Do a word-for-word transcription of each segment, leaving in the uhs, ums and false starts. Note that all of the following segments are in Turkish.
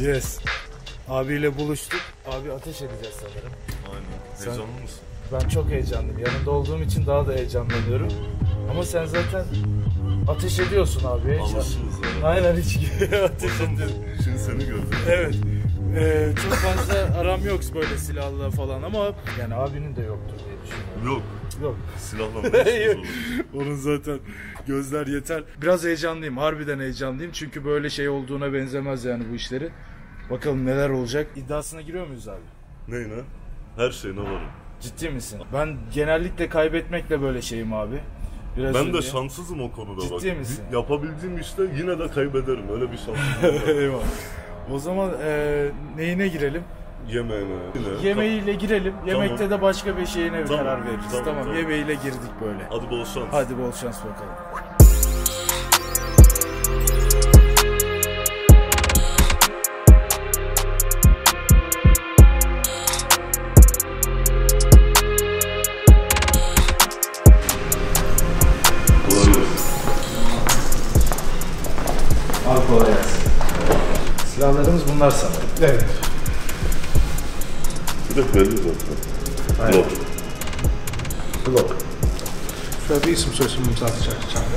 Yes. Abiyle buluştuk. Abi ateş edeceğiz sanırım. Aynen. Heyecanlı mısın? Ben çok heyecanlıyım. Yanında olduğum için daha da heyecanlanıyorum. Ama sen zaten ateş ediyorsun abi. Alışırız yani. Aynen, hiç ateş ediyorsun. Şimdi seni gördüm. Evet. Ee, çok fazla aram yok böyle silahla falan ama yani abinin de yoktur diye düşünüyorum. Yok. Yok. Silahla ne işimiz olur? Onun zaten gözler yeter. Biraz heyecanlıyım. Harbiden heyecanlıyım. Çünkü böyle şey olduğuna benzemez yani bu işleri. Bakalım neler olacak. İddiasına giriyor muyuz abi? Neyine? Her şeyine varım. Ciddi misin? Ben genellikle kaybetmekle böyle şeyim abi. Biraz Ben de önce... şanssızım o konuda. Ciddi bak. misin? Yapabildiğim işte yine de kaybederim. Öyle bir şansım var. Eyvallah. O zaman e, neyine girelim? Yemeğine. Yine. Yemeğiyle girelim. Yemekte Tamam. de başka bir şeyine Tamam. karar veririz. Tamam, Tamam, tamam. Yemeğiyle girdik böyle. Hadi bol şans. Hadi bol şans bakalım. Al kolay gelsin. Silahlarımız bunlar sanırım. Evet. Bir de belli zaten. Aynen. Yok. Blok. Şöyle bir isim soyisimimizi atacak içeride.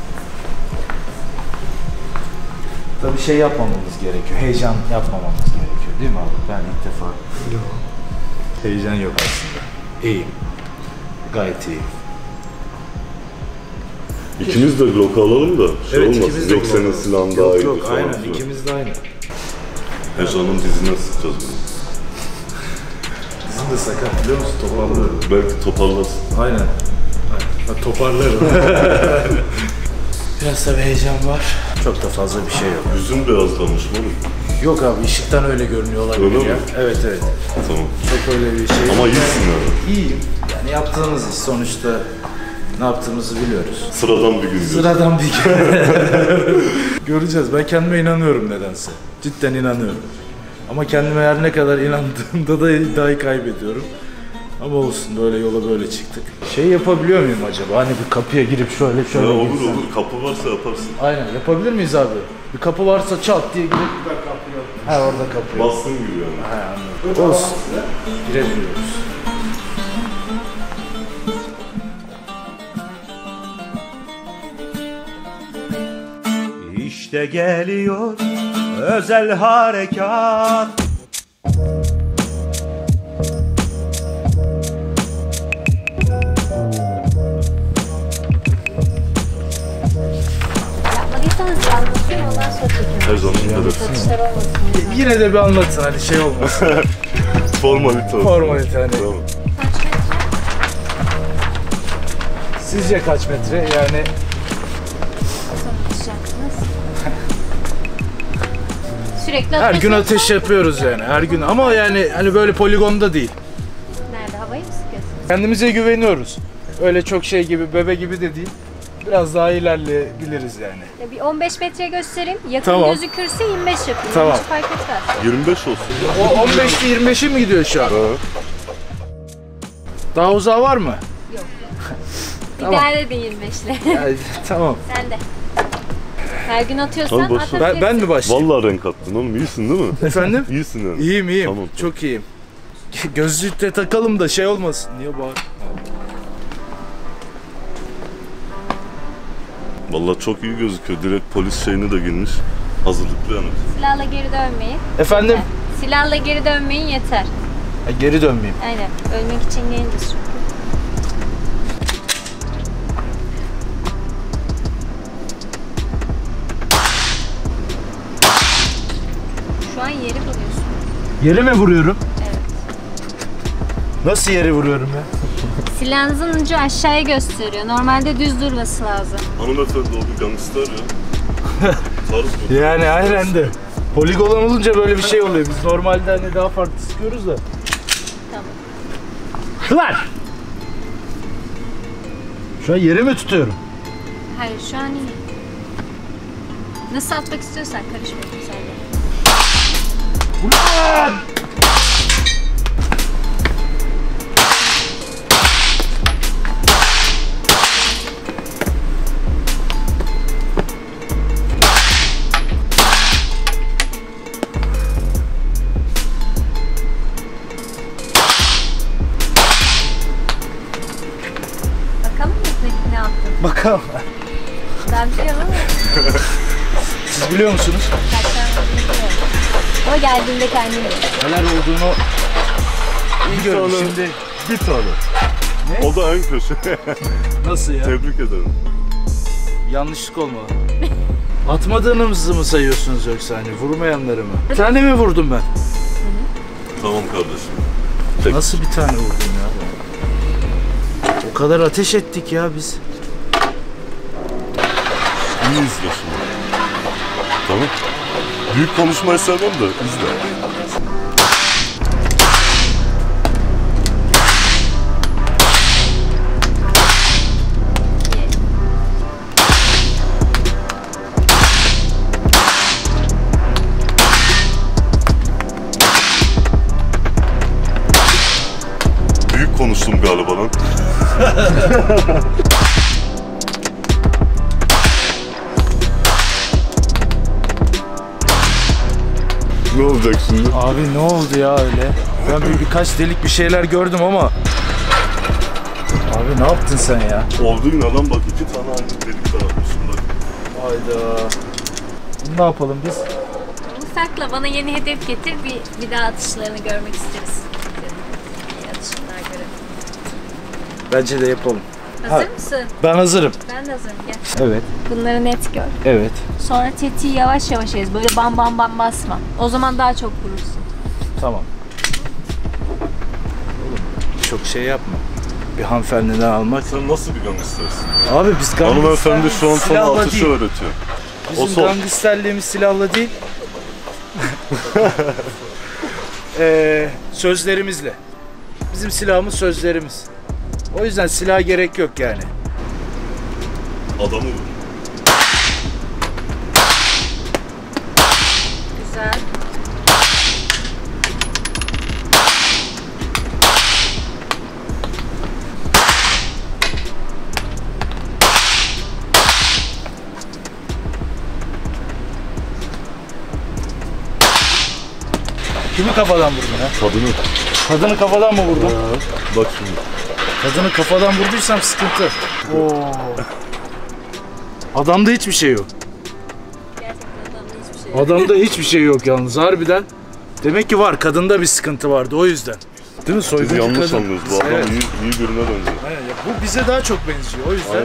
Tabii şey yapmamamız gerekiyor. Heyecan yapmamamız gerekiyor değil mi abi? Ben ilk defa. Yok. Heyecan yok aslında. İyiyim. Gayet iyiyim. İkimiz de Glock alalım da şey Evet, olmasın. ikimiz de Yok senin Glock silahın alalım. daha Yok iyi. yok aynen, ikimiz de aynı. Heyecanın dizine sıkacağız bunu. Dizin de sakat biliyor musun? Toparlıyorum. Belki toparlarsın. Aynen. Aynen. Toparlarım. Biraz da bir heyecan var. Çok da fazla bir şey yok. Yüzün beyazlamış mı oğlum? Yok abi, ışıktan öyle görünüyor olabilir Öyle ya. mi? Evet evet. Tamam. Çok öyle bir şey. Ama iyisin yani. İyiyim. Yani yaptığımız iş sonuçta ne yaptığımızı biliyoruz. Sıradan bir gün. Sıradan bir gün. Göreceğiz. Ben kendime inanıyorum nedense. Cidden inanıyorum. Ama kendime her ne kadar inandığımda da iddiayı kaybediyorum. Ama olsun, böyle yola böyle çıktık. Şey yapabiliyor muyum acaba? Hani bir kapıya girip şöyle şöyle Ya olur girsem. olur. Kapı varsa yaparsın. Aynen, yapabilir miyiz abi? Bir kapı varsa çat diye girip bir kapı yok. Ha, orada kapı yok. Bastığın gibi yani. Ha, anladım. Olsun. Girebiliyoruz. İşte geliyor özel harekat. Yapmadıysanız anlatayım, ondan sonra çekin. Her zaman edersin. Satışlar olmasın. Yine de bir anlatsın hadi, şey olmasın. Formalite olsun. Formalite hani. Tamam. Kaç metre? Sizce kaç metre? Yani O zaman atacaksınız. Sürekli her gün atıyorsunuz. ateş yapıyoruz yani, her gün. Ama yani hani böyle poligonda değil. Nerede? Havayı mı sıkıyorsunuz? Kendimize güveniyoruz. Öyle çok şey gibi, bebe gibi de değil. Biraz daha ilerleyebiliriz yani. Ya bir on beş metre göstereyim. Yakın Tamam. gözükürse yirmi beş yapayım. Tamam. Hiç fark etmez. yirmi beş olsun. O on beşte yirmi beşe mi gidiyor şu an? Ha. Daha uzağı var mı? Yok. Tamam. İdare edin yirmi beşle. Yani, tamam. Sen de. Her gün atıyorsan Tamam, boş ver. atabilirsin. Ben, ben mi başlayayım? Vallahi renk attın oğlum. İyisin değil mi? Efendim? İyisin yani. İyiyim iyiyim. Tamam. Çok iyiyim. Gözlük de takalım da şey olmasın. Niye bağır? Vallahi çok iyi gözüküyor. Direkt polis şeyini de giymiş. Hazırlıklı yani. Silahla geri dönmeyin. Efendim? Silahla geri dönmeyin yeter. Ha, geri dönmeyeyim. Aynen. Ölmek için genciz çünkü. Şu an yeri buluyorsun. Yeri mi vuruyorum? Evet. Nasıl yeri vuruyorum ya? Silahınızın ucu aşağıya gösteriyor. Normalde düz durması lazım. Hanımefendi o bir gangster ya. Tarz bu. Yani aynen de. Poligon olunca böyle bir şey oluyor. Biz normalde hani daha farklı sıkıyoruz da. Tamam. Lan! Şu an yeri mi tutuyorum? Hayır, şu an iyi. Nasıl atmak istiyorsan karışmıyorum sadece. Ulan! Bakalım. Ben biliyorum ama Siz biliyor musunuz? kaç tane biliyorum. Ama geldiğinde kendim biliyorum. Neler olduğunu iyi görün tane. şimdi. Bir tane. Ne? O da en köşe. Nasıl ya? Tebrik ederim. Yanlışlık olmalı. Atmadığınızı mı sayıyorsunuz yoksa hani vurmayanları mı? Bir tane mi vurdum ben? Tamam kardeşim. Tek. Nasıl bir tane vurdum ya? O kadar ateş ettik ya biz. İyi izle şimdi. Tamam. Büyük konuşmayı sevmem de izle. Büyük konuştum galiba lan. Ne olacak şimdi? Abi ne oldu ya öyle? Ben bir, birkaç delik bir şeyler gördüm ama. Abi ne yaptın sen ya? Oldu yine lan bak iki tane aynı delik daha atmışım bak. Hayda. Ne yapalım biz? Bunu sakla, bana yeni hedef getir, bir, bir daha atışlarını görmek isteriz. İyi atışlar görelim. Bence de yapalım. Hazır Ha. mısın? Ben hazırım. Ben de hazırım, gel. Evet. Bunları net gör. Evet. Sonra tetiği yavaş yavaş ez, böyle bam bam bam basma. O zaman daha çok vurursun. Tamam. Oğlum çok şey yapma. Bir hanımefendiden almak. Sen nasıl bir gang istersin? Abi biz Hanımefendi şu an sana silahla atışı değil. öğretiyor. Bizim O sol. gangsterliğimiz silahla değil. ee, sözlerimizle. Bizim silahımız sözlerimiz. O yüzden silah gerek yok yani. Adamı vur. Güzel. Kimi kafadan vurdun ya? Kadını. Kadını kafadan mı vurdun? Ha, bak şimdi. Kadını kafadan vurduysam sıkıntı. Oo. Adamda hiçbir şey yok. Gerçekten adamda hiçbir şey yok. Adamda hiçbir şey yok yalnız harbiden. Demek ki var. Kadında bir sıkıntı vardı o yüzden. Değil mi? Siz Soyguncu yanlış kadın. anlıyorsunuz. Bu adam Evet. iyi, iyi birine benziyor. Aynen ya. Bu bize daha çok benziyor o yüzden. Aynen.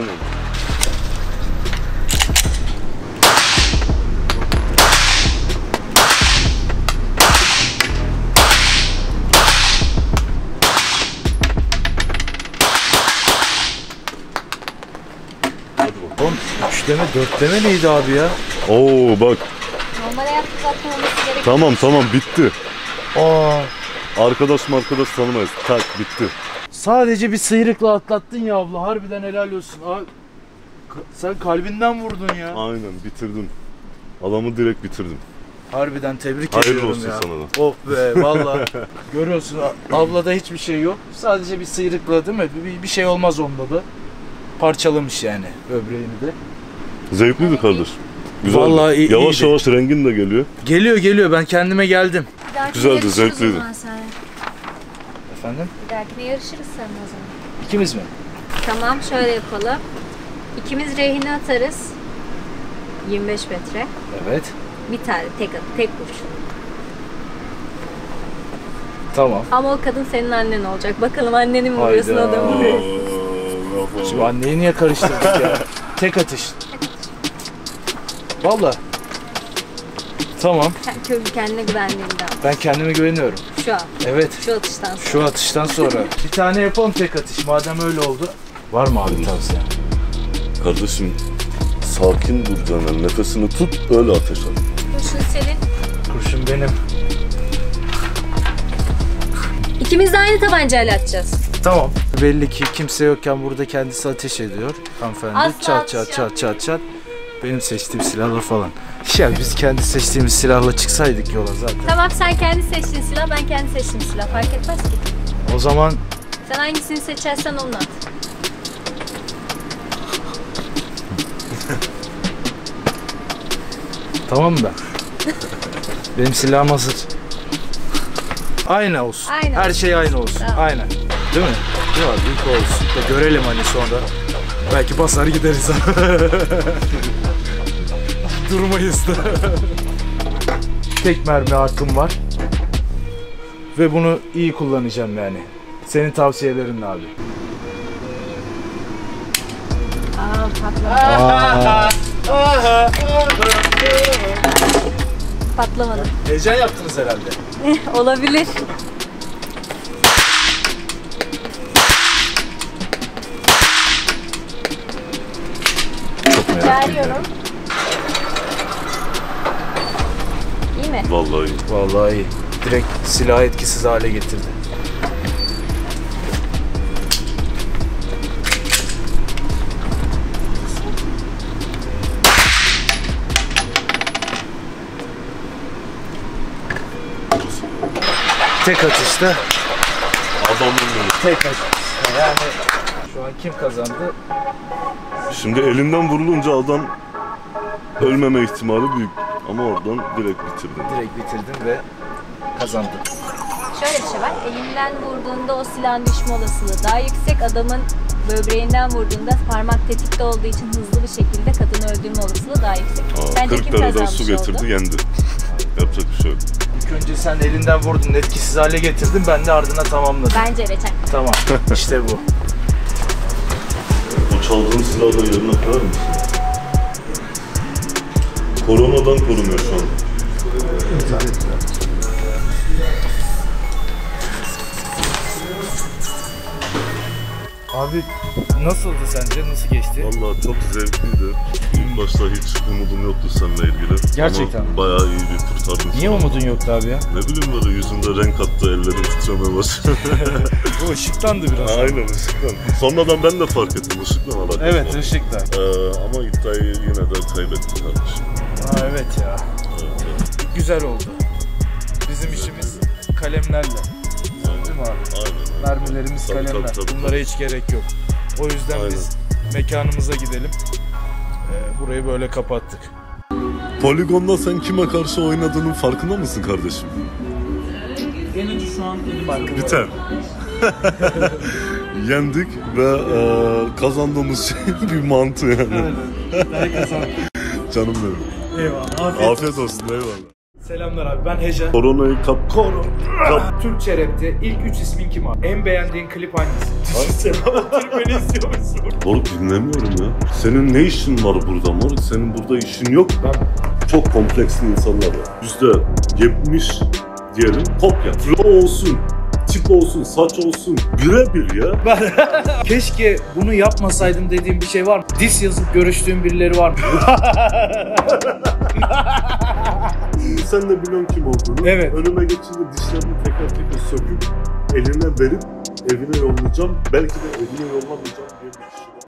Hadi bakalım. Oğlum üçleme dörtleme neydi abi ya? Oo bak. Normal hayatta zaten olması gereken. Tamam tamam bitti. Aa, Arkadaş mı arkadaş tanımayız. Tak bitti. sadece bir sıyrıkla atlattın ya abla. Harbiden helal olsun. Abi, ka- sen kalbinden vurdun ya. Aynen bitirdim. Adamı direkt bitirdim. Harbiden tebrik Hayırlı ediyorum olsun ya. sana da. Oh be vallahi. Görüyorsun a- ablada hiçbir şey yok. Sadece bir sıyrıkla değil mi? Bir, bir şey olmaz onda da. Parçalamış yani böbreğini de. Zevkliydi kardeş. Güzeldi. Vallahi iyi- yavaş iyiydi. yavaş rengin de geliyor. Geliyor geliyor ben kendime geldim. Bir dahakine Güzeldi, yarışırız zevkliydi. o zaman seninle. Efendim? Bir dahakine yarışırız seninle o zaman. İkimiz mi? Tamam, şöyle yapalım. İkimiz rehine atarız. yirmi beş metre. Evet. Bir tane tek tek vuruş. Tamam. Ama o kadın senin annen olacak. Bakalım anneni mi vuruyorsun Hayda. adamı mı? Şimdi anneyi niye karıştırdık ya? Tek atış. Vallahi. Tamam. Sen kendine güvendiğinden. Ben kendime güveniyorum. Şu an. Evet. Şu atıştan sonra. Şu atıştan sonra. Bir tane yapalım tek atış. Madem öyle oldu. Var mı abi tavsiye? Kardeşim sakin duracaksın. Nefesini tut öyle ateş at. Kurşun senin. Kurşun benim. İkimiz de aynı tabancayla atacağız. Tamam. Belli ki kimse yokken burada kendisi ateş ediyor. Hanımefendi Asla çat çat atış çat çat çat. Benim seçtiğim silahla falan. Ya biz kendi seçtiğimiz silahla çıksaydık yola zaten. Tamam, sen kendi seçtiğin silah, ben kendi seçtiğim silah. Fark etmez ki. O zaman Sen hangisini seçersen onu at. tamam mı? Benim silahım hazır. Aynı olsun. Aynı Her olsun. şey aynı olsun. Tamam. Aynen. Değil mi? Değil mi? İlk olsun. Da görelim hani sonra. Belki basar gideriz. Durmayız da. Tek mermi hakkım var. Ve bunu iyi kullanacağım yani. Senin tavsiyelerin abi. Aa patlamadı. Patlamadı. Heyecan yaptınız herhalde. Olabilir. Çok merak ediyorum. Veriyorum. İyi mi? Vallahi iyi. Vallahi iyi. Direkt silahı etkisiz hale getirdi. Tek atışta. Adamın benim. Tek atışta. Yani şu an kim kazandı? Şimdi elinden vurulunca adam ölmeme ihtimali büyük. Ama oradan direkt bitirdim. Direkt bitirdim ve kazandım. Şöyle bir şey var. Elinden vurduğunda o silahın düşme olasılığı daha yüksek. Adamın böbreğinden vurduğunda parmak tetikte olduğu için hızlı bir şekilde kadını öldürme olasılığı daha yüksek. Aa, Bence kırk kim dereden kazanmış su getirdi, oldu? yendi. Yapacak bir şey yok. İlk önce sen elinden vurdun, etkisiz hale getirdin, ben de ardına tamamladım. Bence reçel. Tamam, işte bu. O çaldığın silahı da yerine koyar mısın? Koronadan korunuyor şu an. Abi nasıldı sence? Nasıl geçti? Vallahi çok zevkliydi. İlk başta hiç umudum yoktu seninle ilgili. Gerçekten Ama mi? bayağı iyi bir kurtardın. Niye umudun yoktu abi ya? Ne bileyim böyle yüzümde renk attı, ellerim titremeye başladı. Bu ışıktandı biraz. Aynen ışıktan. Sonradan ben de fark ettim ışıkla alakalı. Evet, ışıktan. Ee, ama iddiayı yine de kaybettim kardeşim. Aa, evet ya. Evet, evet. Güzel oldu. Bizim işimiz kalemlerle. Değil mi abi? Aynen. Mermilerimiz Tabii, kalemler. tabii, tabii. Bunlara hiç gerek yok. O yüzden Aynen. biz mekanımıza gidelim. Ee, burayı böyle kapattık. Poligonda sen kime karşı oynadığının farkında mısın kardeşim? En önce şu an benim Biter. Yendik ve e, kazandığımız şey bir mantı yani. Ben kazandım. Canım benim. Eyvallah. Afiyet. Afiyet olsun, eyvallah. Selamlar abi, ben Heja. Koronayı kap... Koro. Türkçe rapte ilk üç ismin kim abi? En beğendiğin klip hangisi? Düşünsene ama Türkmen'i izliyor musun? Moruk dinlemiyorum ya. Senin ne işin var burada moruk? Senin burada işin yok. Ben çok kompleksli insanlar var. Yüzde yetmiş diyelim kopya. Flow olsun, tip olsun, saç olsun. Birebir ya. Keşke bunu yapmasaydım dediğim bir şey var mı? Diss yazıp görüştüğün birileri var mı? Sen de biliyorsun kim olduğunu. Evet. Önüme geçince dişlerini tekrar tekrar söküp eline verip evine yollayacağım. Belki de evine yollamayacağım.